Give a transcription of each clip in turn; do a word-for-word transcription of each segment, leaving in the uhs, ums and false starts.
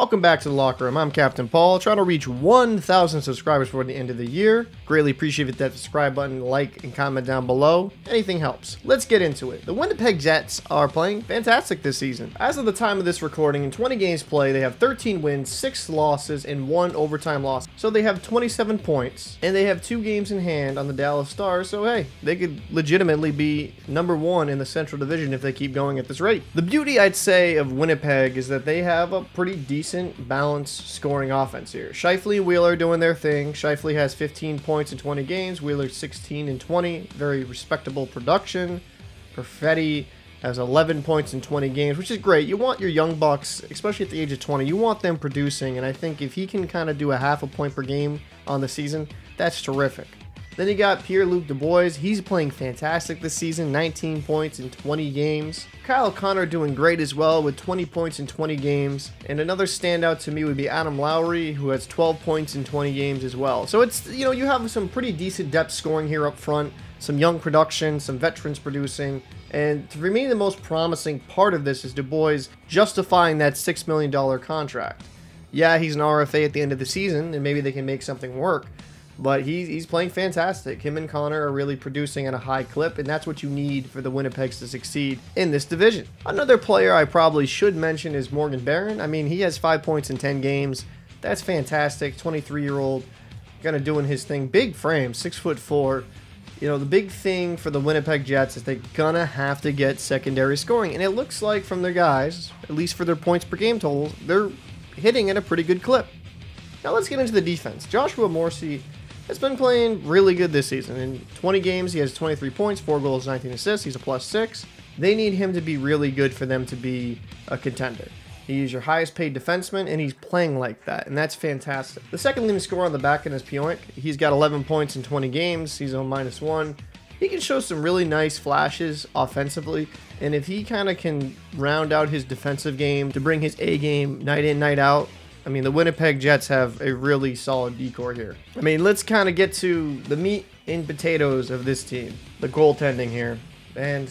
Welcome back to the locker room. I'm Captain Paul, trying to reach one thousand subscribers before the end of the year. Greatly appreciate that subscribe button, like, and comment down below. Anything helps. Let's get into it. The Winnipeg Jets are playing fantastic this season. As of the time of this recording, in twenty games played, they have thirteen wins, six losses, and one overtime loss. So they have twenty-seven points, and they have two games in hand on the Dallas Stars. So hey, they could legitimately be number one in the Central Division if they keep going at this rate. The beauty, I'd say, of Winnipeg is that they have a pretty decent balanced scoring offense here. Scheifele and Wheeler doing their thing. Scheifele has fifteen points in twenty games. Wheeler sixteen and twenty. Very respectable production. Perfetti has eleven points in twenty games, which is great. You want your young bucks, especially at the age of twenty, you want them producing, and I think if he can kind of do a half a point per game on the season, that's terrific. Then you got Pierre-Luc Dubois. He's playing fantastic this season, nineteen points in twenty games. Kyle Connor doing great as well with twenty points in twenty games. And another standout to me would be Adam Lowry, who has twelve points in twenty games as well. So it's, you know, you have some pretty decent depth scoring here up front, some young production, some veterans producing. And for me, the most promising part of this is Dubois justifying that six million dollar contract. Yeah, he's an R F A at the end of the season, and maybe they can make something work. But he's, he's playing fantastic. Him and Connor are really producing at a high clip, and that's what you need for the Winnipegs to succeed in this division. Another player I probably should mention is Morgan Barron. I mean, he has five points in ten games. That's fantastic. twenty-three-year-old, kind of doing his thing. Big frame, six foot four. You know, the big thing for the Winnipeg Jets is they're gonna have to get secondary scoring, and it looks like from their guys, at least for their points per game totals, they're hitting at a pretty good clip. Now let's get into the defense. Joshua Morrissey has been playing really good this season. In twenty games, he has twenty-three points, four goals, nineteen assists. He's a plus six. They need him to be really good for them to be a contender. He's your highest paid defenseman, and he's playing like that, and that's fantastic. The second leading scorer on the back end is Pionk. He's got eleven points in twenty games. He's on minus one. He can show some really nice flashes offensively, and if he kind of can round out his defensive game to bring his A game night in, night out, I mean, the Winnipeg Jets have a really solid decor here. I mean, let's kind of get to the meat and potatoes of this team. The goaltending here. And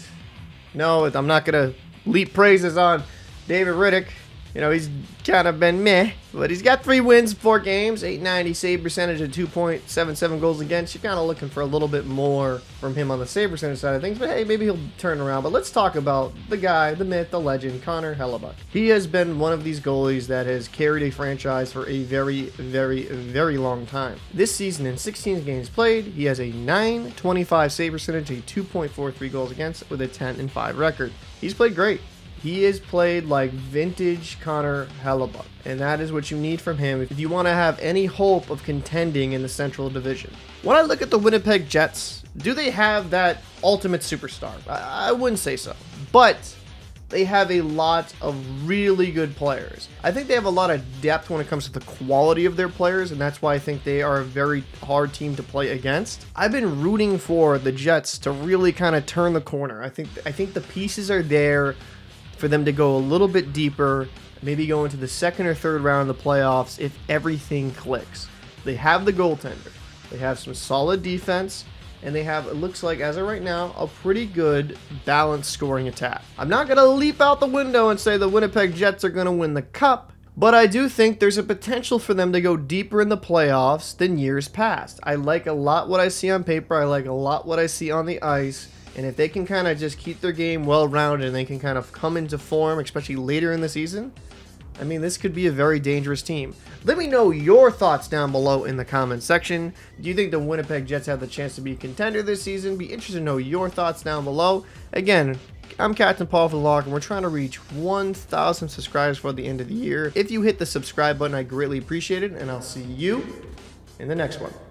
no, I'm not going to leap praises on David Riddick. You know, he's kind of been meh, but he's got three wins, four games, eight ninety save percentage, and two point seven seven goals against. You're kind of looking for a little bit more from him on the save percentage side of things, but hey, maybe he'll turn around. But let's talk about the guy, the myth, the legend, Connor Hellebuyck. He has been one of these goalies that has carried a franchise for a very, very, very long time. This season, in sixteen games played, he has a nine twenty-five save percentage, a two point four three goals against, with a ten and five record. He's played great. He is played like vintage Connor Hellebuyck, and that is what you need from him if you want to have any hope of contending in the Central Division. When I look at the Winnipeg Jets, do they have that ultimate superstar? I, I wouldn't say so, but they have a lot of really good players. I think they have a lot of depth when it comes to the quality of their players, and that's why I think they are a very hard team to play against. I've been rooting for the Jets to really kind of turn the corner. I think I think the pieces are there for them to go a little bit deeper, maybe go into the second or third round of the playoffs if everything clicks. They have the goaltender, they have some solid defense, and they have, it looks like as of right now, a pretty good balanced scoring attack. I'm not going to leap out the window and say the Winnipeg Jets are going to win the cup, but I do think there's a potential for them to go deeper in the playoffs than years past. I like a lot what I see on paper, I like a lot what I see on the ice. And if they can kind of just keep their game well-rounded and they can kind of come into form, especially later in the season, I mean, this could be a very dangerous team. Let me know your thoughts down below in the comments section. Do you think the Winnipeg Jets have the chance to be a contender this season? Be interested to know your thoughts down below. Again, I'm Captain Paul for the Locker, and we're trying to reach one thousand subscribers for the end of the year. If you hit the subscribe button, I greatly appreciate it, and I'll see you in the next one.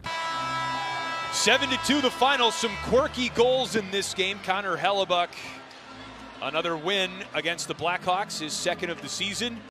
seven to two the final. Some quirky goals in this game. Connor Hellebuyck, another win against the Blackhawks, his second of the season.